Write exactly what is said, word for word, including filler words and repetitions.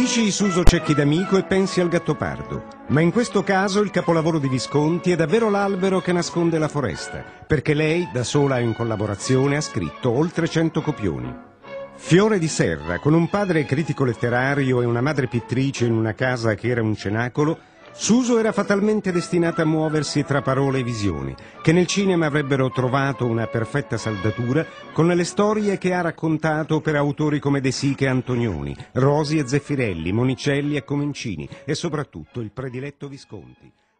Dici Suso Cecchi d'Amico e pensi al Gattopardo, ma in questo caso il capolavoro di Visconti è davvero l'albero che nasconde la foresta, perché lei, da sola e in collaborazione, ha scritto oltre cento copioni. Fiore di serra, con un padre critico letterario e una madre pittrice in una casa che era un cenacolo, Suso era fatalmente destinata a muoversi tra parole e visioni, che nel cinema avrebbero trovato una perfetta saldatura con le storie che ha raccontato per autori come De Sica e Antonioni, Rosi e Zeffirelli, Monicelli e Comencini e soprattutto il prediletto Visconti.